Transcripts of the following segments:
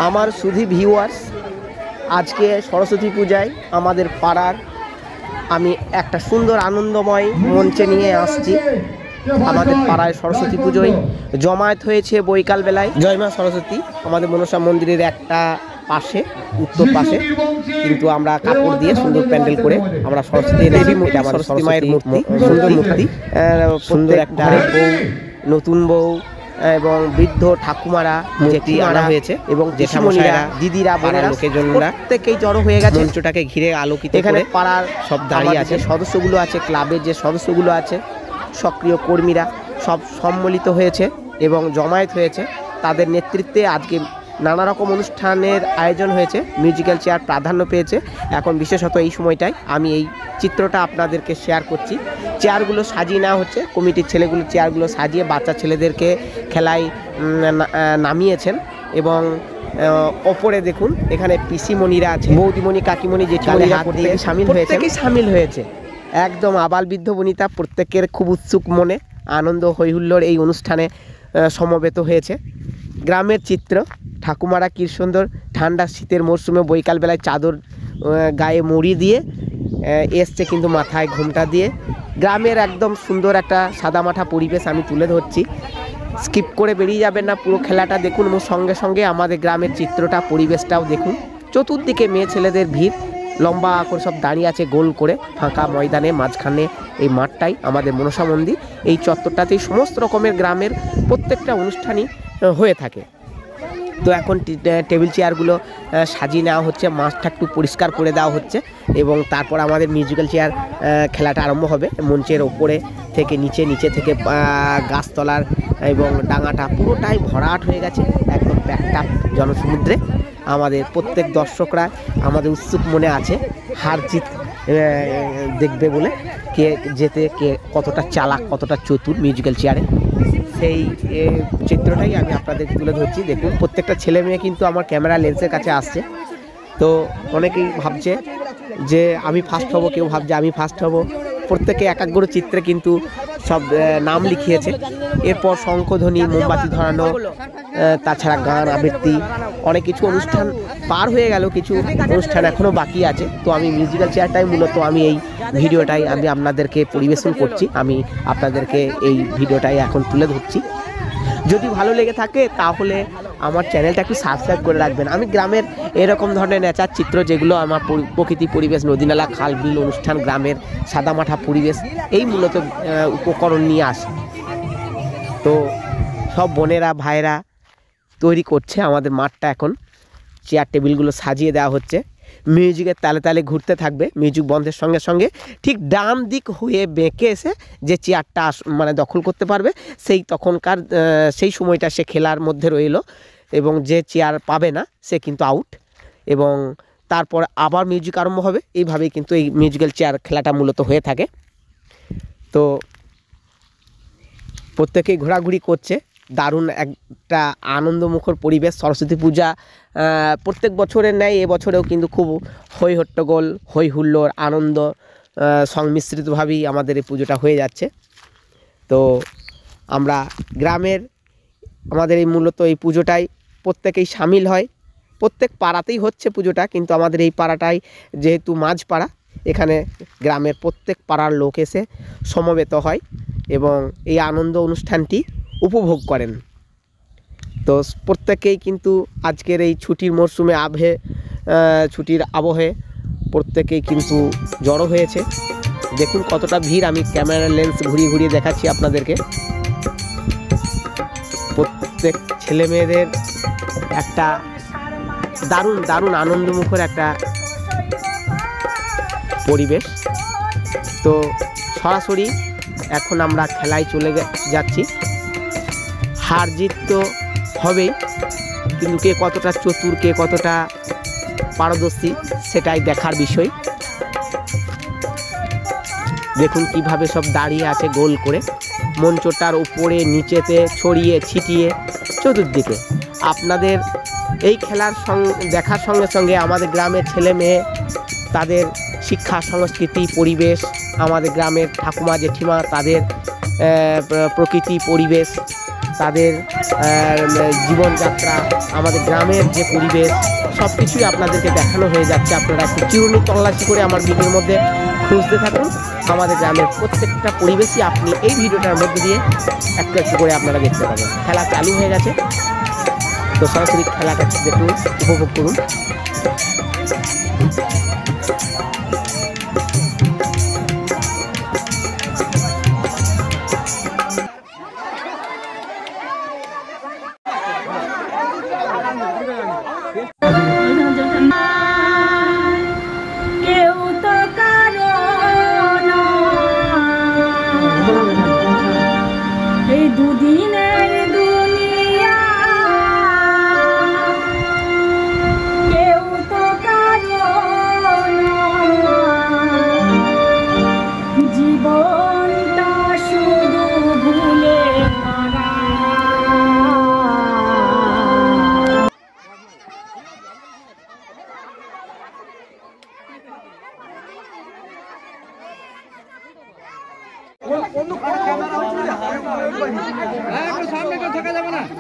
আমার শুধু ভিউয়ার্স, আজকে সরস্বতী পূজায় আমাদের পাড়ার আমি একটা সুন্দর আনন্দময় মঞ্চে নিয়ে আসছি। আমাদের পাড়ায় সরস্বতী পুজোয় জমায়েত হয়েছে বৈকাল বেলায়। জয় মা সরস্বতী আমাদের মনসা মন্দিরের একটা পাশে, উত্তর পাশে, কিন্তু আমরা কাপড় দিয়ে সুন্দর প্যান্ডেল করে আমরা সরস্বতী সরস্বতী মায়ের মূর্তি, সুন্দর মূর্তি, সুন্দর একটা বউ, নতুন বউ এবং বৃদ্ধ ঠাকুমারা যেটি আনা হয়েছে এবং জেঠামশাইরা, দিদিরা, বোনেরা, লোকেজনরা প্রত্যেকেই জড়ো হয়ে গেছে মঞ্চটাকে ঘিরে আলোকিত। এখানে পাড়ার সব দাঁড়িয়ে আছে, সদস্যগুলো আছে, ক্লাবের যে সদস্যগুলো আছে, সক্রিয় কর্মীরা সব সম্মিলিত হয়েছে এবং জমায়েত হয়েছে। তাদের নেতৃত্বে আজকে নানা রকম অনুষ্ঠানের আয়োজন হয়েছে। মিউজিক্যাল চেয়ার প্রাধান্য পেয়েছে এখন, বিশেষত এই সময়টায় আমি এই চিত্রটা আপনাদেরকে শেয়ার করছি। চেয়ারগুলো সাজিয়ে নেওয়া হচ্ছে, কমিটির ছেলেগুলো চেয়ারগুলো সাজিয়ে বাচ্চা ছেলেদেরকে খেলায় নামিয়েছেন এবং ওপরে দেখুন এখানে পিসিমণিরা আছে, বৌদিমণি, কাকিমণি, জেঠিমণিরা প্রত্যেকেই সামিল হয়েছে। একদম আবাল বৃদ্ধ বনিতা প্রত্যেকের খুব উৎসুক মনে আনন্দ হৈহুল্লোড় এই অনুষ্ঠানে সমবেত হয়েছে। গ্রামের চিত্র, ঠাকুমারা কি সুন্দর ঠান্ডা শীতের মরশুমে বৈকালবেলায় চাদর গায়ে মুড়ি দিয়ে এসছে, কিন্তু মাথায় ঘোমটা দিয়ে। গ্রামের একদম সুন্দর একটা সাদামাঠা পরিবেশ আমি তুলে ধরছি, স্কিপ করে বেরিয়ে যাবেন না, পুরো খেলাটা দেখুন এবং সঙ্গে সঙ্গে আমাদের গ্রামের চিত্রটা, পরিবেশটাও দেখুন। চতুর্দিকে মেয়ে ছেলেদের ভিড়, লম্বা করে সব দাঁড়িয়ে আছে গোল করে ফাঁকা ময়দানে, মাঝখানে এই মাঠটাই আমাদের মনসা মন্দির। এই চত্বরটাতেই সমস্ত রকমের গ্রামের প্রত্যেকটা অনুষ্ঠানই হয়ে থাকে। তো এখন টেবিল চেয়ারগুলো সাজিয়ে নেওয়া হচ্ছে, মাঠটা একটু পরিষ্কার করে দেওয়া হচ্ছে এবং তারপর আমাদের মিউজিক্যাল চেয়ার খেলাটা আরম্ভ হবে। মঞ্চের ওপরে থেকে নিচে থেকে গাছতলার এবং ডাঙাটা পুরোটাই ভরাট হয়ে গেছে, একদম প্যাকটাপ জনসমুদ্রে। আমাদের প্রত্যেক দর্শকরা আমাদের উৎসুক মনে আছে হার জিত দেখবে বলে, কে যেতে, কে কতটা চালাক, কতটা চতুর মিউজিক্যাল চেয়ারে, সেই চিত্রটাই আমি আপনাদের তুলে ধরছি। দেখুন প্রত্যেকটা ছেলে মেয়ে কিন্তু আমার ক্যামেরা লেন্সের কাছে আসছে। তো অনেকেই ভাবছে যে আমি ফার্স্ট হব, কেউ ভাবছে আমি ফার্স্ট হব। প্রত্যেকে একাগ্র চিত্রে কিন্তু সব নাম লিখিয়েছে। এরপর শঙ্খধ্বনি, মোমবাতি ধরানো, তাছাড়া গান আবৃত্তি, অনেক কিছু অনুষ্ঠান পার হয়ে গেল, কিছু অনুষ্ঠান এখনও বাকি আছে। তো আমি মিউজিক্যাল চেয়ারটাই মূলত আমি এই ভিডিওটাই আমি আপনাদেরকে পরিবেশন করছি, আমি আপনাদেরকে এই ভিডিওটাই এখন তুলে ধরছি। যদি ভালো লেগে থাকে তাহলে আমার চ্যানেলটা একটু সাবস্ক্রাইব করে রাখবেন। আমি গ্রামের এরকম ধরনের নেচার চিত্র, যেগুলো আমার প্রকৃতি পরিবেশ, নদীনালা, খাল বিল, অনুষ্ঠান, গ্রামের সাদামাঠা পরিবেশ, এই মূলত উপকরণ নিয়ে আসি। তো সব বোনেরা ভাইরা তৈরি করছে আমাদের মাঠটা। এখন চেয়ার টেবিলগুলো সাজিয়ে দেওয়া হচ্ছে, মিউজিকের তালে তালে ঘুরতে থাকবে। মিউজিক বন্ধের সঙ্গে সঙ্গে ঠিক ডান দিক হয়ে বেঁকে এসে যে চেয়ারটা মানে দখল করতে পারবে, সেই তখনকার সেই সময়টা সে খেলার মধ্যে রইল এবং যে চেয়ার পাবে না সে কিন্তু আউট। এবং তারপর আবার মিউজিক আরম্ভ হবে। এইভাবেই কিন্তু এই মিউজিক্যাল চেয়ার খেলাটা মূলত হয়ে থাকে। তো প্রত্যেকেই ঘোরাঘুরি করছে, দারুণ একটা আনন্দমুখর পরিবেশ। সরস্বতী পূজা প্রত্যেক বছরের ন্যায় এবছরেও কিন্তু খুব হই হট্টগোল, হই হুল্লোড়, আনন্দ সংমিশ্রিতভাবেই আমাদের এই পুজোটা হয়ে যাচ্ছে। তো আমরা গ্রামের আমাদের এই মূলত এই পুজোটাই প্রত্যেকেই সামিল হয়। প্রত্যেক পাড়াতেই হচ্ছে পুজোটা, কিন্তু আমাদের এই পাড়াটাই যেহেতু মাঝ পাড়া, এখানে গ্রামের প্রত্যেক পাড়ার লোক এসে সমবেত হয় এবং এই আনন্দ অনুষ্ঠানটি উপভোগ করেন। তো প্রত্যেকেই কিন্তু আজকের এই ছুটির মরশুমে ছুটির আবহে প্রত্যেকেই কিন্তু জড়ো হয়েছে। দেখুন কতটা ভিড়, আমি ক্যামেরা লেন্স ঘুরিয়ে দেখাচ্ছি আপনাদেরকে। প্রত্যেক ছেলে মেয়েদের একটা দারুণ আনন্দমুখর একটা পরিবেশ। তো সরাসরি এখন আমরা খেলায় চলে যাচ্ছি। হার জিত তো হবেই, কিন্তু কে কতটা চতুর, কে কতটা পারদর্শী সেটাই দেখার বিষয়। দেখুন কিভাবে সব দাঁড়িয়ে আছে গোল করে, মঞ্চটার উপরে নিচেতে ছড়িয়ে ছিটিয়ে চতুর্দিকে। আপনাদের এই খেলার দেখার সঙ্গে সঙ্গে আমাদের গ্রামের ছেলে মেয়ে, তাদের শিক্ষা, সংস্কৃতি, পরিবেশ, আমাদের গ্রামের ঠাকুমা জেঠিমা, তাদের প্রকৃতি পরিবেশ, তাদের জীবনযাত্রা, আমাদের গ্রামের যে পরিবেশ, সব কিছুই আপনাদেরকে দেখানো হয়ে যাচ্ছে। আপনারা একটু চিরুনি তল্লাশি করে আমার ভিডিওর মধ্যে খুঁজতে থাকুন। আমাদের গ্রামের প্রত্যেকটা পরিবেশই আপনি এই ভিডিওটার মধ্যে দিয়ে একটু একটু করে আপনারা দেখতে পাবেন। খেলা চালু হয়ে গেছে, তো সরাসরি খেলাটা দেখুন, উপভোগ করুন। সামনে কেউ থাকা যাবে না।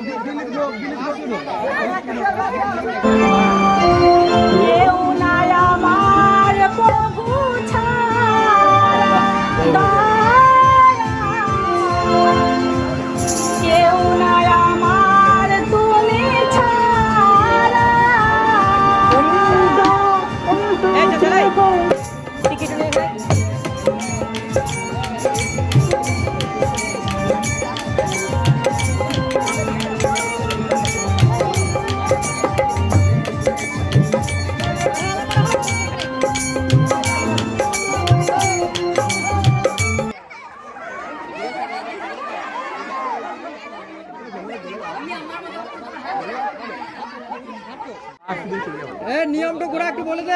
নিয়মটা ঘোরা একটু বলে দে।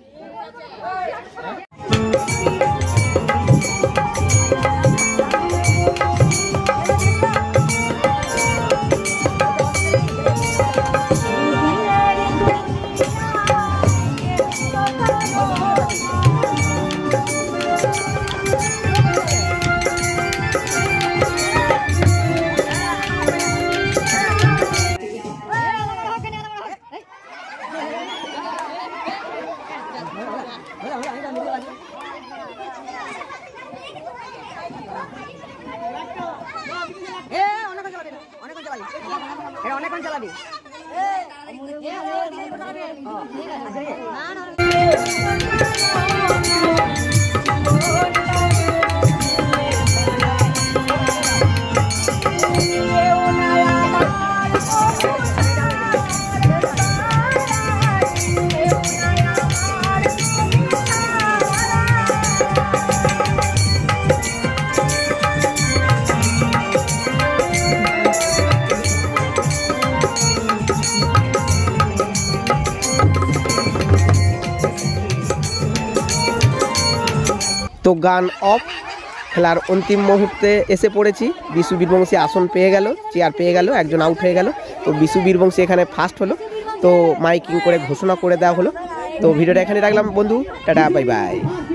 অনেকক্ষণ চালাবি। তো গান অফ, খেলার অন্তিম মুহূর্তে এসে পড়েছি। বিশু বীরবংশী আসন পেয়ে গেল, চেয়ার পেয়ে গেল, একজন আউট হয়ে গেল। তো বিশু বীরবংশী এখানে ফার্স্ট হলো, তো মাইকিং করে ঘোষণা করে দেওয়া হলো। তো ভিডিওটা এখানে রাখলাম বন্ধু, টাটা, বাই বাই।